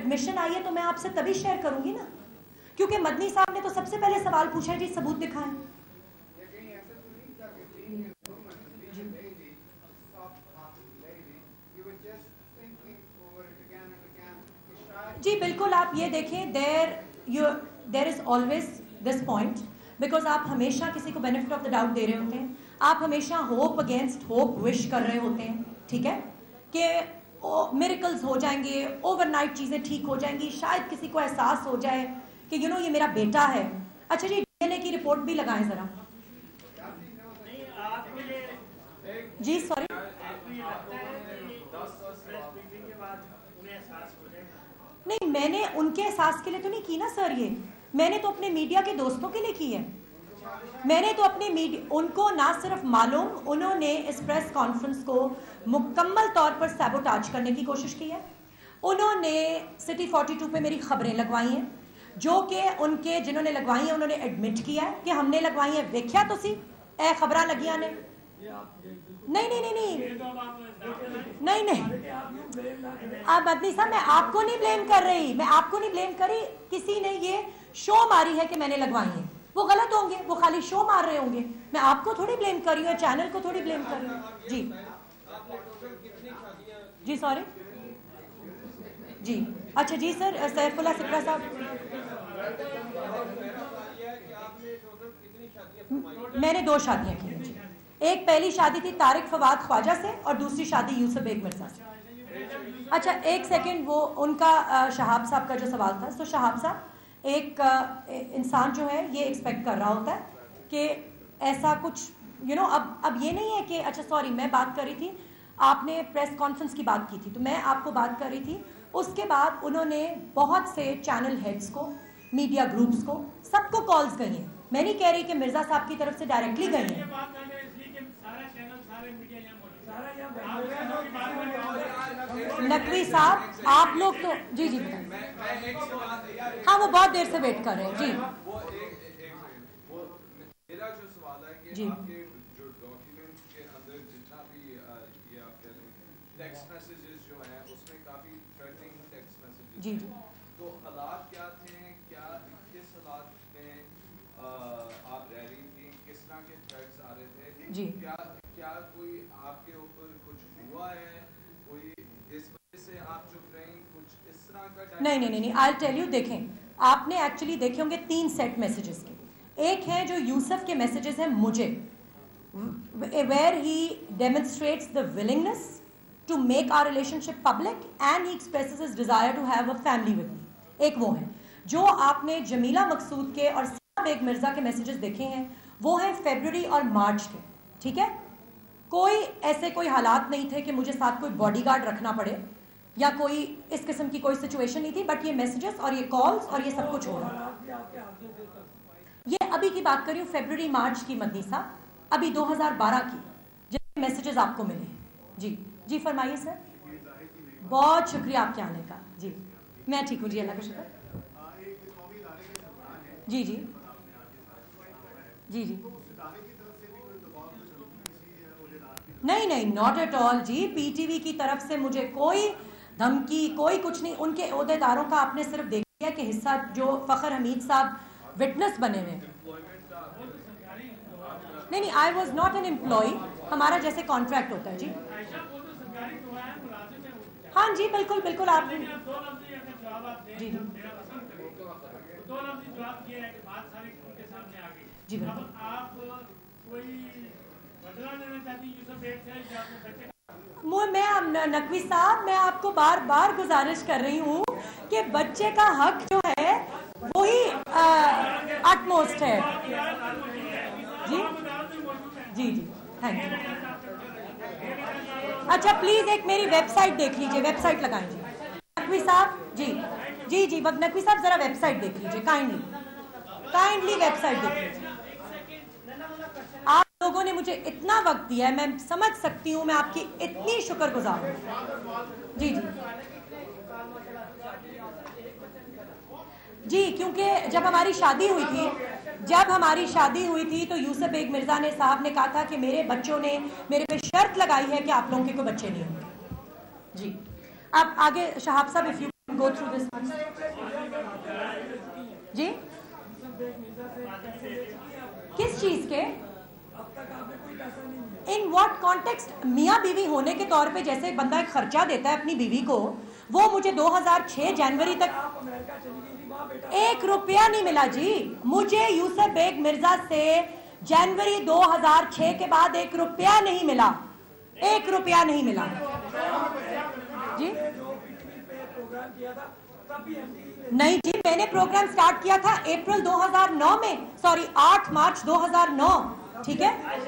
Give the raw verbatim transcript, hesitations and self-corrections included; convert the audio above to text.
Admission آئی ہے تو میں آپ سے تبھی شیئر کروں گی نا, کیونکہ مدنی صاحب نے تو سب سے پہلے سوال پوچھا ہے جی ثبوت دکھائیں. جی بالکل, آپ یہ دیکھیں, there you there is always this point, because آپ ہمیشہ کسی کو بینیفٹ آف دا ڈاؤٹ دے رہے ہوتے ہیں, آپ ہمیشہ ہوپ اگینسٹ ہوپ وش کر رہے ہوتے ہیں, ٹھیک ہے, کہ میریکلز ہو جائیں گے, اوور نائٹ چیزیں ٹھیک ہو جائیں گی, شاید کسی کو احساس ہو جائے کہ یو نو یہ میرا بیٹا ہے. اچھا جی, ڈی این اے کی رپورٹ بھی لگائیں ذرا. جی سوری, نہیں میں نے ان کے احساس کے لیے تو نہیں کی نا سر, یہ میں نے تو اپنے میڈیا کے دوستوں کے لیے کی ہے. میں نے تو اپنے میڈیا, ان کو نہ صرف معلوم, انہوں نے اس پریس کانفرنس کو مکمل طور پر سیبوٹاج کرنے کی کوشش کی ہے. انہوں نے سٹی فورٹی ٹو پہ میری خبریں لگوائی ہیں, جو کہ ان کے جنہوں نے لگوائی ہیں انہوں نے ایڈمٹ کیا ہے کہ ہم نے لگوائی ہیں. ویکھیا تو سی اے خبراں لگیاں نے. نہیں نہیں نہیں نہیں نہیں آپ مدنی صاحب, میں آپ کو نہیں بلیم کر رہی, میں آپ کو نہیں بلیم کر رہی. کسی نے یہ شو ماری ہے کہ میں نے لگوائی ہیں, وہ غلط ہوں گے, وہ خالی شو مار رہے ہوں گے. میں آپ کو تھوڑی بلیم کر رہی ہوں, چینل کو تھوڑی بلیم کر رہی ہوں. جی جی سوری, جی اچھا جی سر, سیف اللہ سکرا صاحب, میں نے دو شادیاں کی ہیں. ایک پہلی شادی تھی طارق فواد خواجہ سے, اور دوسری شادی یوسف بیگ مرزا سے. اچھا ایک سیکنڈ, وہ ان کا شہاب صاحب کا جو سوال تھا, تو شہاب صاحب, ایک انسان جو ہے یہ ایکسپیکٹ کر رہا ہوتا ہے کہ ایسا کچھ یو نو اب اب یہ نہیں ہے کہ اچھا سوری میں بات کر رہی تھی, آپ نے پریس کانفرنس کی بات کی تھی تو میں آپ کو بات کر رہی تھی. اس کے بعد انہوں نے بہت سے چینل ہیڈز کو, میڈیا گروپس کو, سب کو کالز گئی ہیں. میں نہیں کہہ رہی کہ مرزا صاحب کی طرف سے ڈائریکٹلی گئی ہیں. نقوی صاحب آپ لوگ تو جی جی بتائیں, ہاں وہ بہت دیر سے ویٹ کر رہے ہیں. جی میرا جو سوال ہے کہ جی آپ کے جو ڈاکیومنٹ کے اندر جتنا بھی یہ آپ کہہ لیں ٹیکسٹ میسیجز جو ہیں اس میں کافی تھریٹنگ ٹیکسٹ میسیجز جی ہیں, جی تو حالات کیا تھے, کیا کس حالات میں آپ رہ رہی تھیں, کس طرح کے تھریٹس آ رہے تھے, جی کیا کیا کوئی آپ کے اوپر کچھ ہوا ہے, کوئی اس وجہ سے آپ چپ رہیں, کچھ اس طرح کا؟ نہیں نہیں نہیں آئی ٹیل یو, دیکھیں آپ نے ایکچولی دیکھے ہوں گے تین سیٹ میسیجز کے. ایک ہے جو یوسف کے میسیجز ہیں مجھے, where he demonstrates the willingness to make our relationship public and he expresses his desire to have a family with me. ایک وہ ہے. جو آپ نے جمیلہ مقصود کے اور سیما بیگ مرزا کے میسیجز دیکھے ہیں وہ ہیں فیبروری اور مارچ کے, ٹھیک ہے. کوئی ایسے کوئی حالات نہیں تھے کہ مجھے ساتھ کوئی باڈی گارڈ رکھنا پڑے یا کوئی اس قسم کی کوئی سچویشن نہیں تھی, بٹ یہ میسیجز اور یہ کالز اور یہ سب کچھ ہو رہا ہے. یہ ابھی کی بات کری ہوں, فیبروری مارچ کی مدنی صاحب, ابھی دو ہزار بارہ کی جن میسیجز آپ کو ملے ہیں. جی جی فرمائیے سر. بہت شکریہ آپ کے آنے کا. جی میں ٹھیک ہوں جی, اللہ کا شکر. جی جی جی جی نہیں نہیں ناٹ ایٹ آل جی, پی ٹی وی کی طرف سے مجھے کوئی دھمکی کوئی کچھ نہیں. ان کے عہدے داروں کا آپ نے صرف دیکھ لیا کہ حصہ جو فخر حمید صاحب وٹنس بنے ہوئے. نہیں نہیں I was not an employee, ہمارا جیسے کانٹریکٹ ہوتا ہے. جی ہاں جی بالکل بالکل. آپ جی جی جی بالکل. میں نقوی صاحب میں آپ کو بار بار گزارش کر رہی ہوں کہ بچے کا حق جو ہے وہی اٹ موسٹ ہے. جی جی جی تھینک یو. اچھا پلیز ایک میری ویب سائٹ دیکھ لیجیے, ویب سائٹ لگائیں جی نقوی صاحب. جی جی جی نقوی صاحب ذرا ویب سائٹ دیکھ لیجیے, کائنڈلی کائنڈلی ویب سائٹ دیکھ لیجیے. آپ لوگوں نے مجھے اتنا وقت دیا ہے, میں سمجھ سکتی ہوں, میں آپ کی اتنی شکر گزار ہوں. جی جی جی کیونکہ جب ہماری شادی ہوئی تھی جب ہماری شادی ہوئی تھی تو یوسف بیگ مرزا نے صاحب نے کہا تھا کہ میرے بچوں نے میرے پہ شرط لگائی ہے کہ آپ لوگوں کے کوئی بچے نہیں ہوں گے. جی اب آگے شہاب صاحب, if you Go through this. جی کس چیز کے ان واٹ کانٹیکسٹ؟ میاں بیوی ہونے کے طور پہ جیسے بندہ ایک خرچہ دیتا ہے اپنی بیوی کو، وہ مجھے دو ہزار چھ جنوری تک ایک روپیہ نہیں ملا جی. مجھے یوسف بیگ مرزا سے جنوری دو ہزار چھ کے بعد ایک روپیہ نہیں ملا، ایک روپیہ نہیں ملا جی. نہیں جی، میں نے پروگرام سٹارٹ کیا تھا اپریل دو ہزار نو میں، سوری آٹھ مارچ دو ہزار نو، ٹھیک ہے.